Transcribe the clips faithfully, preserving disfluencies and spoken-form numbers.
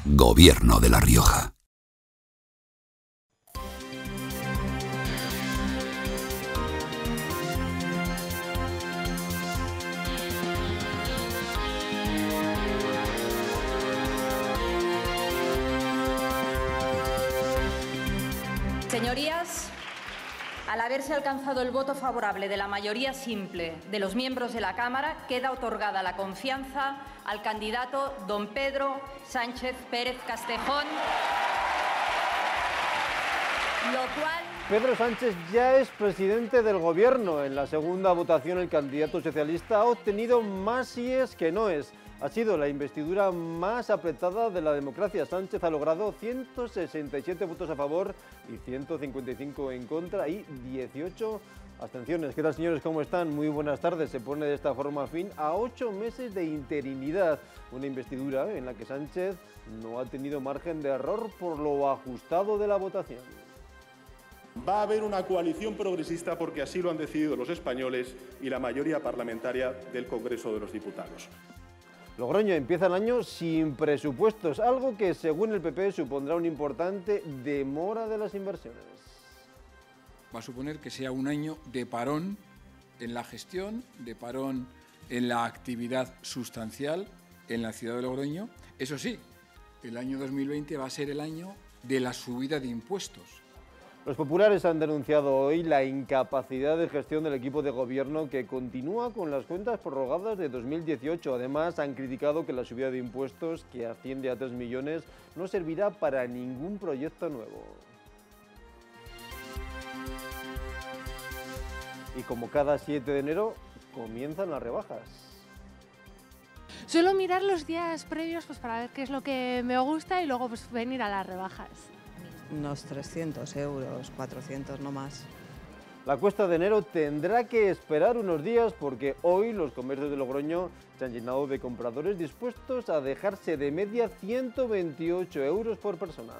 Gobierno de La Rioja. Señorías, al haberse alcanzado el voto favorable de la mayoría simple de los miembros de la Cámara, queda otorgada la confianza al candidato don Pedro Sánchez Pérez Castejón, lo cual... Pedro Sánchez ya es presidente del Gobierno. En la segunda votación el candidato socialista ha obtenido más síes que noes. Ha sido la investidura más apretada de la democracia. Sánchez ha logrado ciento sesenta y siete votos a favor y ciento cincuenta y cinco en contra y dieciocho abstenciones. ¿Qué tal, señores? ¿Cómo están? Muy buenas tardes. Se pone de esta forma fin a ocho meses de interinidad. Una investidura en la que Sánchez no ha tenido margen de error por lo ajustado de la votación. Va a haber una coalición progresista porque así lo han decidido los españoles y la mayoría parlamentaria del Congreso de los Diputados. Logroño empieza el año sin presupuestos, algo que según el P P supondrá una importante demora de las inversiones. Va a suponer que sea un año de parón en la gestión, de parón en la actividad sustancial en la ciudad de Logroño. Eso sí, el año dos mil veinte va a ser el año de la subida de impuestos. Los populares han denunciado hoy la incapacidad de gestión del equipo de gobierno que continúa con las cuentas prorrogadas de dos mil dieciocho. Además, han criticado que la subida de impuestos, que asciende a tres millones, no servirá para ningún proyecto nuevo. Y como cada siete de enero, comienzan las rebajas. Suelo mirar los días previos pues, para ver qué es lo que me gusta y luego pues, venir a las rebajas. Unos trescientos euros, cuatrocientos, no más. La cuesta de enero tendrá que esperar unos días porque hoy los comercios de Logroño se han llenado de compradores dispuestos a dejarse de media ciento veintiocho euros por persona.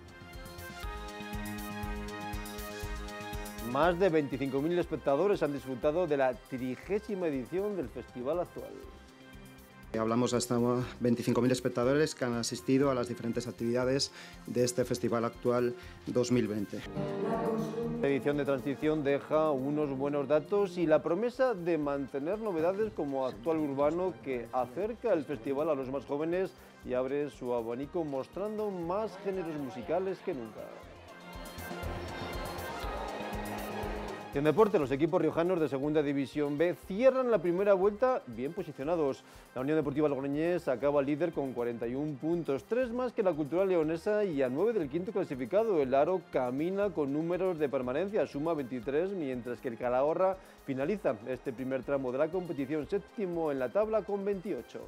Más de veinticinco mil espectadores han disfrutado de la trigésima edición del festival actual. Hablamos hasta veinticinco mil espectadores que han asistido a las diferentes actividades de este Festival Actual dos mil veinte. La edición de transición deja unos buenos datos y la promesa de mantener novedades como Actual Urbano, que acerca el festival a los más jóvenes y abre su abanico mostrando más géneros musicales que nunca. En deporte, los equipos riojanos de Segunda División B cierran la primera vuelta bien posicionados. La Unión Deportiva Logroñés acaba líder con cuarenta y un puntos, tres más que la Cultural Leonesa y a nueve del quinto clasificado. El Aro camina con números de permanencia, suma veintitrés, mientras que el Calahorra finaliza este primer tramo de la competición séptimo en la tabla con veintiocho.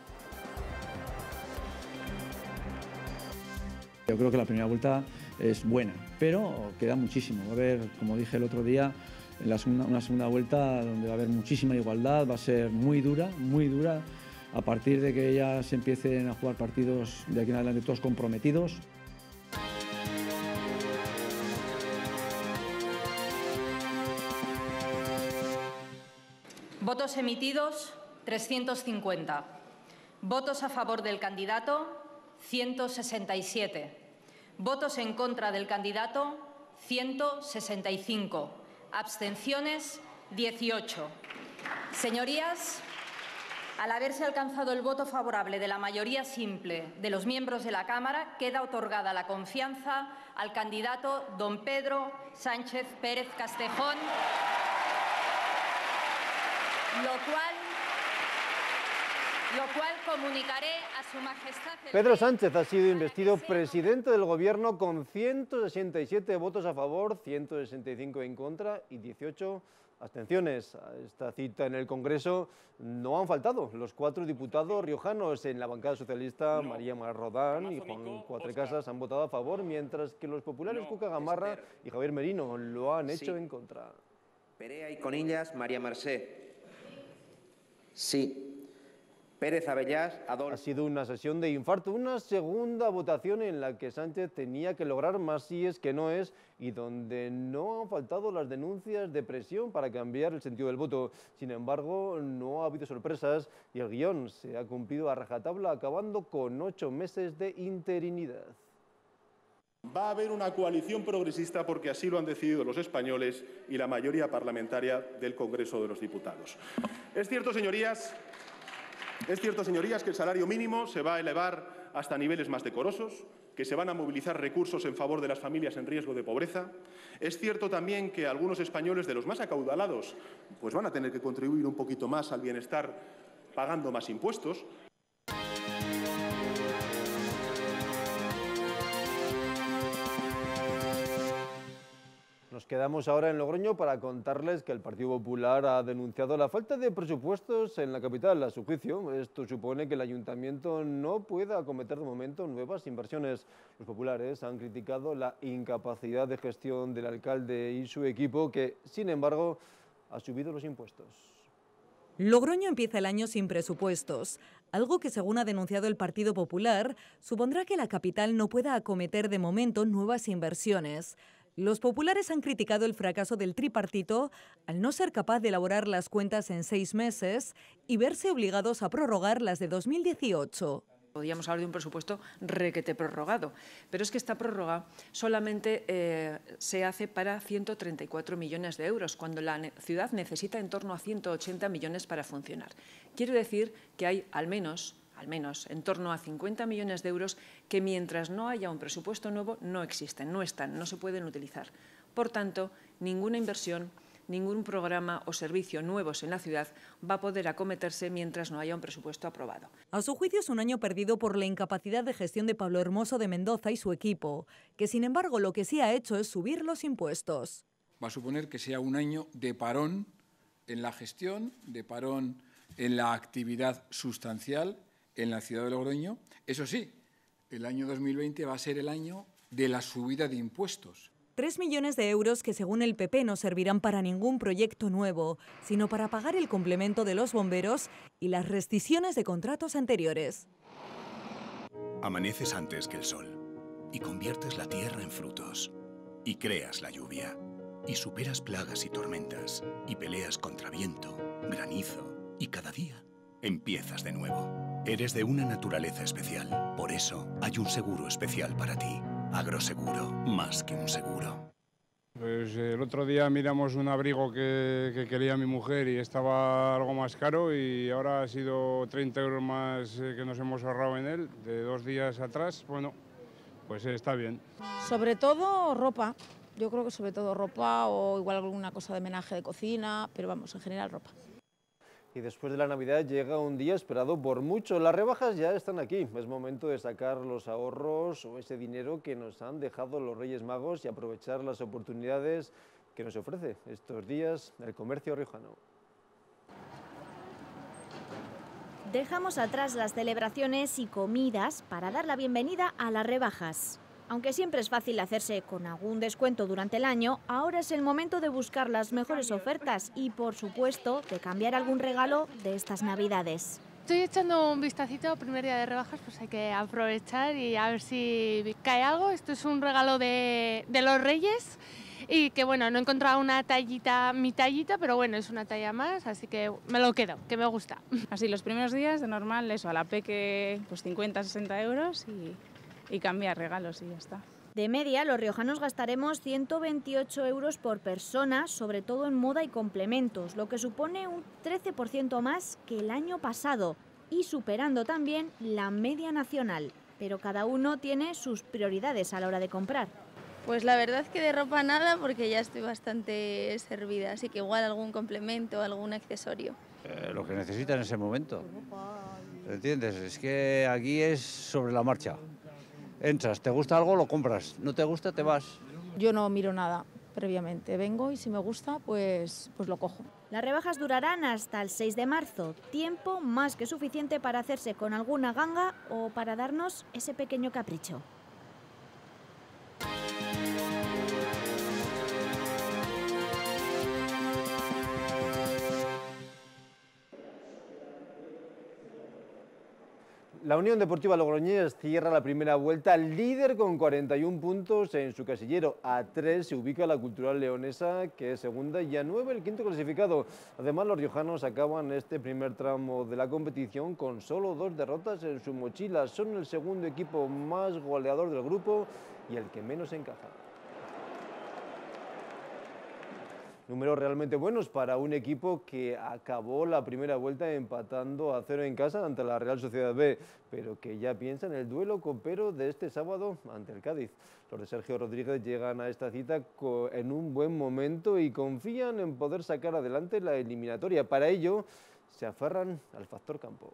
Yo creo que la primera vuelta es buena, pero queda muchísimo. Va a haber, como dije el otro día, en la segunda, una segunda vuelta donde va a haber muchísima igualdad, va a ser muy dura, muy dura, a partir de que ya se empiecen a jugar partidos de aquí en adelante todos comprometidos. Votos emitidos, trescientos cincuenta. Votos a favor del candidato, ciento sesenta y siete. Votos en contra del candidato, ciento sesenta y cinco. Abstenciones, dieciocho. Señorías, al haberse alcanzado el voto favorable de la mayoría simple de los miembros de la Cámara, queda otorgada la confianza al candidato don Pedro Sánchez Pérez Castejón, lo cual... Lo cual comunicaré a su majestad... Pedro Sánchez ha sido investido presidente del Gobierno con ciento sesenta y siete votos a favor, ciento sesenta y cinco en contra y dieciocho abstenciones. A esta cita en el Congreso no han faltado los cuatro diputados riojanos. En la bancada socialista, no. María Mar Rodán y Juan Cuatrecasas han votado a favor, mientras que los populares no. Cuca Gamarra Esther. y Javier Merino lo han hecho sí. en contra. Perea y Conillas, María Marcé. Sí. Pérez Avellás, Adolfo. Ha sido una sesión de infarto, una segunda votación en la que Sánchez tenía que lograr más síes que noes y donde no han faltado las denuncias de presión para cambiar el sentido del voto. Sin embargo, no ha habido sorpresas y el guión se ha cumplido a rajatabla, acabando con ocho meses de interinidad. Va a haber una coalición progresista porque así lo han decidido los españoles y la mayoría parlamentaria del Congreso de los Diputados. Es cierto, señorías, es cierto, señorías, que el salario mínimo se va a elevar hasta niveles más decorosos, que se van a movilizar recursos en favor de las familias en riesgo de pobreza. Es cierto también que algunos españoles de los más acaudalados pues van a tener que contribuir un poquito más al bienestar pagando más impuestos. Nos quedamos ahora en Logroño para contarles que el Partido Popular ha denunciado la falta de presupuestos en la capital. A su juicio, esto supone que el Ayuntamiento no pueda acometer de momento nuevas inversiones. Los populares han criticado la incapacidad de gestión del alcalde y su equipo, que, sin embargo, ha subido los impuestos. Logroño empieza el año sin presupuestos, algo que, según ha denunciado el Partido Popular, supondrá que la capital no pueda acometer de momento nuevas inversiones. Los populares han criticado el fracaso del tripartito al no ser capaz de elaborar las cuentas en seis meses y verse obligados a prorrogar las de dos mil dieciocho. Podríamos hablar de un presupuesto requete prorrogado, pero es que esta prórroga solamente eh, se hace para ciento treinta y cuatro millones de euros, cuando la ne- ciudad necesita en torno a ciento ochenta millones para funcionar. Quiere decir que hay al menos... al menos en torno a cincuenta millones de euros que mientras no haya un presupuesto nuevo no existen, no están, no se pueden utilizar. Por tanto, ninguna inversión, ningún programa o servicio nuevos en la ciudad va a poder acometerse mientras no haya un presupuesto aprobado. A su juicio es un año perdido por la incapacidad de gestión de Pablo Hermoso de Mendoza y su equipo, que sin embargo lo que sí ha hecho es subir los impuestos. Va a suponer que sea un año de parón en la gestión, de parón en la actividad sustancial en la ciudad de Logroño. Eso sí, el año dos mil veinte va a ser el año de la subida de impuestos. Tres millones de euros que, según el P P, no servirán para ningún proyecto nuevo, sino para pagar el complemento de los bomberos y las rescisiones de contratos anteriores. Amaneces antes que el sol y conviertes la tierra en frutos y creas la lluvia y superas plagas y tormentas y peleas contra viento, granizo y cada día empiezas de nuevo. Eres de una naturaleza especial. Por eso hay un seguro especial para ti. Agroseguro, más que un seguro. Pues el otro día miramos un abrigo que, que quería mi mujer y estaba algo más caro y ahora ha sido treinta euros más que nos hemos ahorrado en él de dos días atrás. Bueno, pues está bien. Sobre todo ropa. Yo creo que sobre todo ropa o igual alguna cosa de homenaje de cocina, pero vamos, en general ropa. Y después de la Navidad llega un día esperado por muchos. Las rebajas ya están aquí. Es momento de sacar los ahorros o ese dinero que nos han dejado los Reyes Magos y aprovechar las oportunidades que nos ofrece estos días el comercio riojano. Dejamos atrás las celebraciones y comidas para dar la bienvenida a las rebajas. Aunque siempre es fácil hacerse con algún descuento durante el año, ahora es el momento de buscar las mejores ofertas y, por supuesto, de cambiar algún regalo de estas Navidades. Estoy echando un vistacito, primer día de rebajas, pues hay que aprovechar y a ver si cae algo. Esto es un regalo de, de los Reyes y que bueno, no he encontrado una tallita, mi tallita, pero bueno, es una talla más, así que me lo quedo, que me gusta. Así los primeros días de normal, eso, a la peque pues cincuenta, sesenta euros y... y cambiar regalos y ya está. De media, los riojanos gastaremos ciento veintiocho euros por persona, sobre todo en moda y complementos, lo que supone un trece por ciento más que el año pasado y superando también la media nacional. Pero cada uno tiene sus prioridades a la hora de comprar. Pues la verdad es que de ropa nada, porque ya estoy bastante servida, así que igual algún complemento, algún accesorio. Eh, lo que necesita en ese momento. ¿Entiendes? Es que aquí es sobre la marcha. Entras, te gusta algo, lo compras, no te gusta, te vas. Yo no miro nada previamente, vengo y si me gusta, pues, pues lo cojo. Las rebajas durarán hasta el seis de marzo, tiempo más que suficiente para hacerse con alguna ganga o para darnos ese pequeño capricho. La Unión Deportiva Logroñés cierra la primera vuelta líder con cuarenta y un puntos en su casillero. A tres se ubica la Cultural Leonesa, que es segunda, y a nueve el quinto clasificado. Además, los riojanos acaban este primer tramo de la competición con solo dos derrotas en su mochila. Son el segundo equipo más goleador del grupo y el que menos encaja. Números realmente buenos para un equipo que acabó la primera vuelta empatando a cero en casa ante la Real Sociedad B, pero que ya piensa en el duelo copero de este sábado ante el Cádiz. Los de Sergio Rodríguez llegan a esta cita en un buen momento y confían en poder sacar adelante la eliminatoria. Para ello, se aferran al factor campo.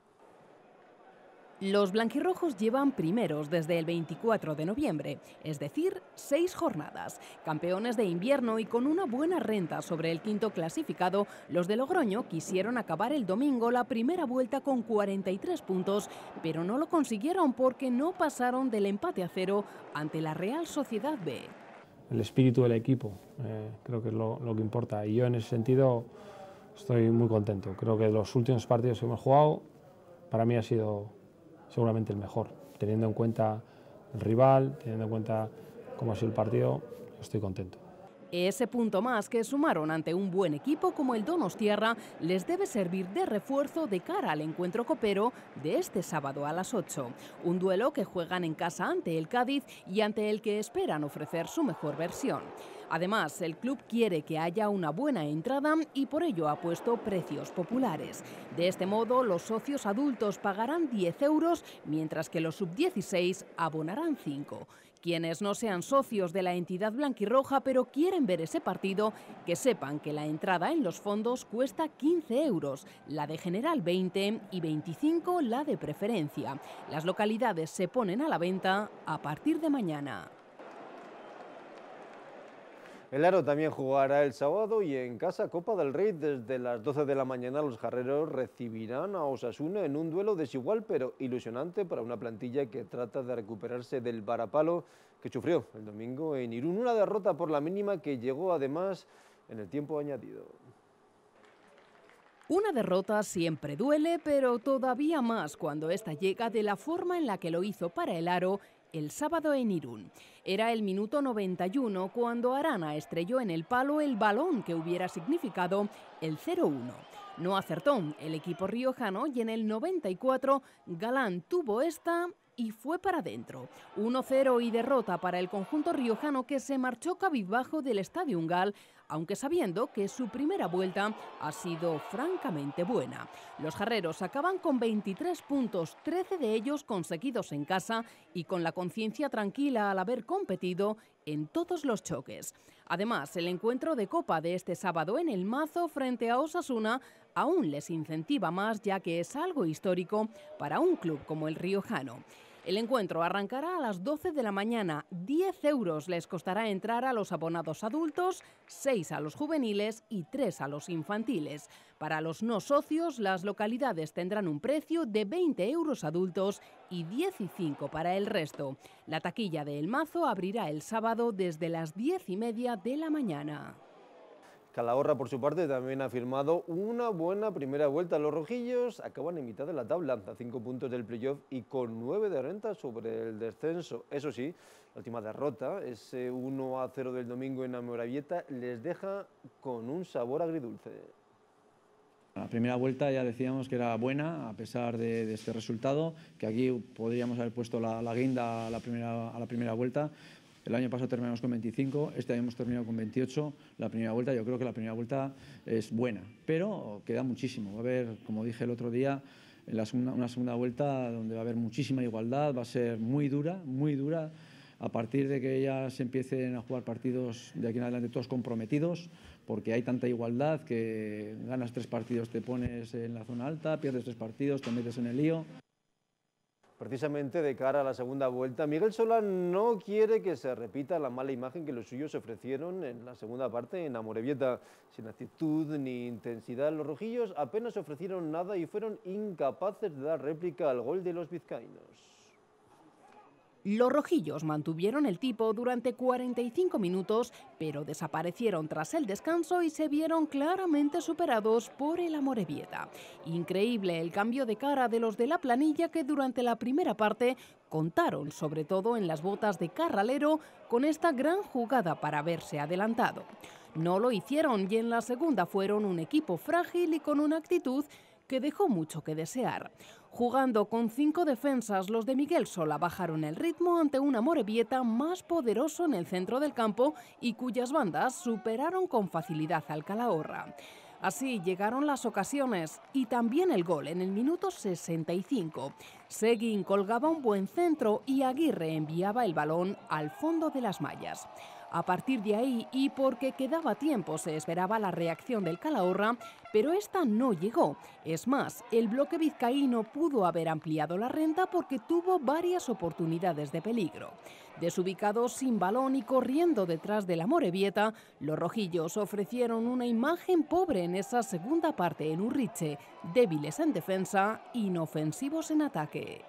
Los blanquirrojos llevan primeros desde el veinticuatro de noviembre, es decir, seis jornadas. Campeones de invierno y con una buena renta sobre el quinto clasificado, los de Logroño quisieron acabar el domingo la primera vuelta con cuarenta y tres puntos, pero no lo consiguieron porque no pasaron del empate a cero ante la Real Sociedad B. El espíritu del equipo, eh, creo que es lo, lo que importa, y yo en ese sentido estoy muy contento. Creo que los últimos partidos que hemos jugado, para mí ha sido seguramente el mejor, teniendo en cuenta el rival, teniendo en cuenta cómo ha sido el partido, estoy contento. Ese punto más que sumaron ante un buen equipo como el Donostiarra les debe servir de refuerzo de cara al encuentro copero de este sábado a las ocho. Un duelo que juegan en casa ante el Cádiz y ante el que esperan ofrecer su mejor versión. Además, el club quiere que haya una buena entrada y por ello ha puesto precios populares. De este modo, los socios adultos pagarán diez euros, mientras que los sub dieciséis abonarán cinco. Quienes no sean socios de la entidad blanquirroja pero quieren ver ese partido, que sepan que la entrada en los fondos cuesta quince euros, la de general veinte y veinticinco la de preferencia. Las localidades se ponen a la venta a partir de mañana. El Aro también jugará el sábado y en casa Copa del Rey desde las doce de la mañana los jarreros recibirán a Osasuna en un duelo desigual pero ilusionante para una plantilla que trata de recuperarse del varapalo que sufrió el domingo en Irún. Una derrota por la mínima que llegó además en el tiempo añadido. Una derrota siempre duele, pero todavía más cuando esta llega de la forma en la que lo hizo para el Aro el sábado en Irún. Era el minuto noventa y uno cuando Arana estrelló en el palo el balón que hubiera significado el cero uno. No acertó el equipo riojano y en el noventa y cuatro Galán tuvo esta y fue para adentro. uno cero y derrota para el conjunto riojano que se marchó cabizbajo del Estadio Ungal, aunque sabiendo que su primera vuelta ha sido francamente buena. Los jarreros acaban con veintitrés puntos, trece de ellos conseguidos en casa y con la conciencia tranquila al haber competido en todos los choques. Además, el encuentro de Copa de este sábado en el Mazo frente a Osasuna aún les incentiva más, ya que es algo histórico para un club como el riojano. El encuentro arrancará a las doce de la mañana. diez euros les costará entrar a los abonados adultos, seis a los juveniles y tres a los infantiles. Para los no socios, las localidades tendrán un precio de veinte euros adultos y diecicinco para el resto. La taquilla de El Mazo abrirá el sábado desde las diez y media de la mañana. Calahorra, por su parte, también ha firmado una buena primera vuelta. Los rojillos acaban en mitad de la tabla, a cinco puntos del playoff y con nueve de renta sobre el descenso. Eso sí, la última derrota, ese uno a cero del domingo en Amorebieta, les deja con un sabor agridulce. La primera vuelta ya decíamos que era buena, a pesar de, de este resultado, que aquí podríamos haber puesto la, la guinda a la primera, a la primera vuelta. El año pasado terminamos con veinticinco, este año hemos terminado con veintiocho. La primera vuelta, yo creo que la primera vuelta es buena, pero queda muchísimo. Va a haber, como dije el otro día, en la segunda, una segunda vuelta donde va a haber muchísima igualdad, va a ser muy dura, muy dura. A partir de que ya se empiecen a jugar partidos de aquí en adelante todos comprometidos, porque hay tanta igualdad que ganas tres partidos, te pones en la zona alta, pierdes tres partidos, te metes en el lío. Precisamente de cara a la segunda vuelta, Miguel Solá no quiere que se repita la mala imagen que los suyos ofrecieron en la segunda parte en Amorebieta. Sin actitud ni intensidad, los rojillos apenas ofrecieron nada y fueron incapaces de dar réplica al gol de los vizcaínos. Los rojillos mantuvieron el tipo durante cuarenta y cinco minutos, pero desaparecieron tras el descanso y se vieron claramente superados por el Amorebieta. Increíble el cambio de cara de los de la planilla, que durante la primera parte contaron, sobre todo en las botas de Carralero, con esta gran jugada para haberse adelantado. No lo hicieron y en la segunda fueron un equipo frágil y con una actitud que dejó mucho que desear. Jugando con cinco defensas, los de Miguel Sola bajaron el ritmo ante un Amorebieta más poderoso en el centro del campo y cuyas bandas superaron con facilidad al Calahorra. Así llegaron las ocasiones y también el gol en el minuto sesenta y cinco. Seguín colgaba un buen centro y Aguirre enviaba el balón al fondo de las mallas. A partir de ahí, y porque quedaba tiempo, se esperaba la reacción del Calahorra, pero esta no llegó. Es más, el bloque vizcaíno pudo haber ampliado la renta porque tuvo varias oportunidades de peligro. Desubicados, sin balón y corriendo detrás del Amorebieta, los rojillos ofrecieron una imagen pobre en esa segunda parte en Urriche, débiles en defensa, inofensivos en ataque.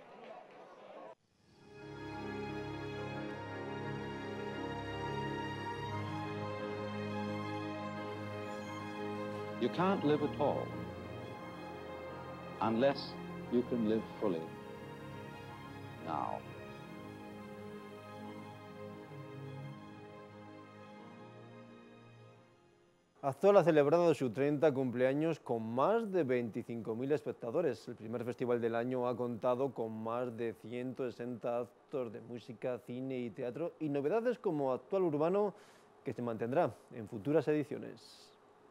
You can't live at all unless you can live fully now. Aztol ha celebrado su treinta cumpleaños con más de veinticinco mil espectadores. El primer festival del año ha contado con más de ciento sesenta actos de música, cine y teatro y novedades como Actual Urbano, que se mantendrá en futuras ediciones.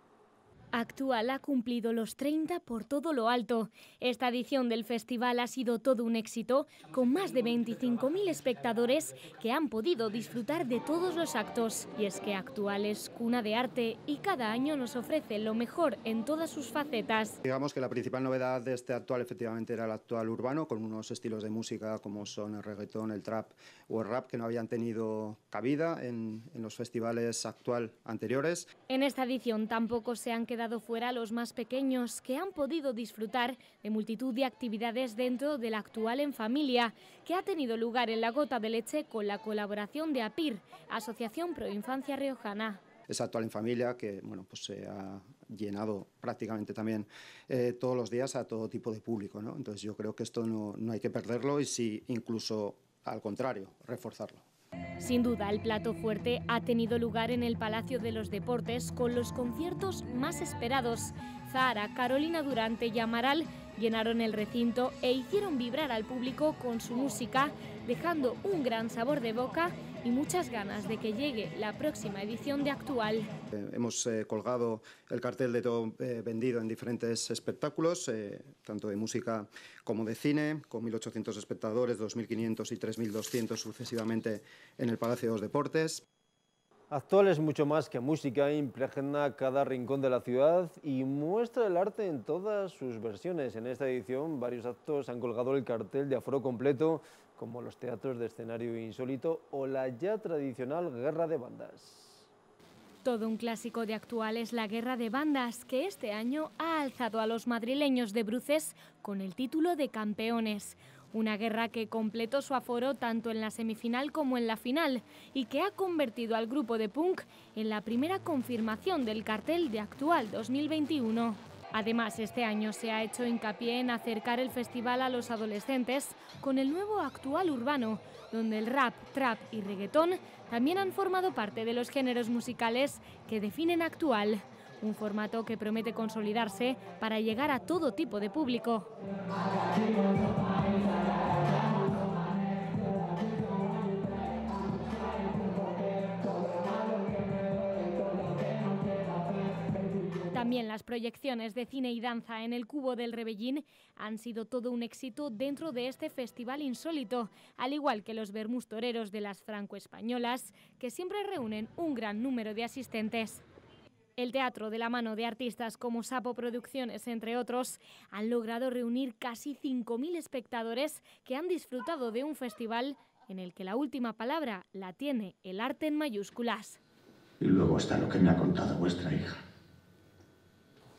Actual ha cumplido los treinta por todo lo alto. Esta edición del festival ha sido todo un éxito, con más de veinticinco mil espectadores que han podido disfrutar de todos los actos. Y es que Actual es cuna de arte y cada año nos ofrece lo mejor en todas sus facetas. Digamos que la principal novedad de este Actual efectivamente era el Actual Urbano, con unos estilos de música como son el reggaetón, el trap o el rap que no habían tenido cabida en, en los festivales Actual anteriores. En esta edición tampoco se han quedado fuera los más pequeños, que han podido disfrutar de multitud de actividades dentro del Actual en Familia, que ha tenido lugar en la Gota de Leche con la colaboración de APIR, Asociación Pro Infancia Riojana. Es Actual en Familia, que bueno, pues se ha llenado prácticamente también eh, todos los días a todo tipo de público, ¿no? Entonces yo creo que esto no, no hay que perderlo y sí, incluso al contrario, reforzarlo. Sin duda, el plato fuerte ha tenido lugar en el Palacio de los Deportes con los conciertos más esperados. Zahara, Carolina Durante y Amaral llenaron el recinto e hicieron vibrar al público con su música, dejando un gran sabor de boca y muchas ganas de que llegue la próxima edición de Actual. Eh, hemos eh, colgado el cartel de todo eh, vendido en diferentes espectáculos, eh, tanto de música como de cine, con mil ochocientos espectadores, dos mil quinientos y tres mil doscientos sucesivamente en el Palacio de los Deportes. Actual es mucho más que música, impregna cada rincón de la ciudad y muestra el arte en todas sus versiones. En esta edición, varios actos han colgado el cartel de aforo completo, como los teatros de escenario insólito o la ya tradicional guerra de bandas. Todo un clásico de Actual es la guerra de bandas, que este año ha alzado a los madrileños de bruces con el título de campeones. Una guerra que completó su aforo tanto en la semifinal como en la final y que ha convertido al grupo de punk en la primera confirmación del cartel de Actual dos mil veintiuno. Además, este año se ha hecho hincapié en acercar el festival a los adolescentes con el nuevo Actual Urbano, donde el rap, trap y reggaetón también han formado parte de los géneros musicales que definen Actual. Un formato que promete consolidarse para llegar a todo tipo de público. También las proyecciones de cine y danza en el Cubo del Rebellín han sido todo un éxito dentro de este festival insólito, al igual que los vermús toreros de las franco-españolas, que siempre reúnen un gran número de asistentes. El teatro, de la mano de artistas como Sapo Producciones, entre otros, han logrado reunir casi cinco mil espectadores que han disfrutado de un festival en el que la última palabra la tiene el arte en mayúsculas. Y luego está lo que me ha contado vuestra hija.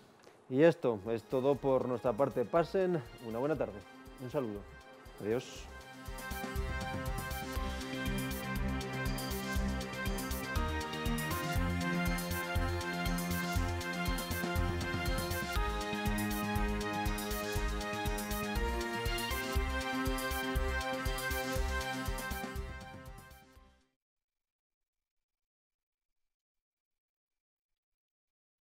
Y esto es todo por nuestra parte. Pasen una buena tarde. Un saludo. Adiós.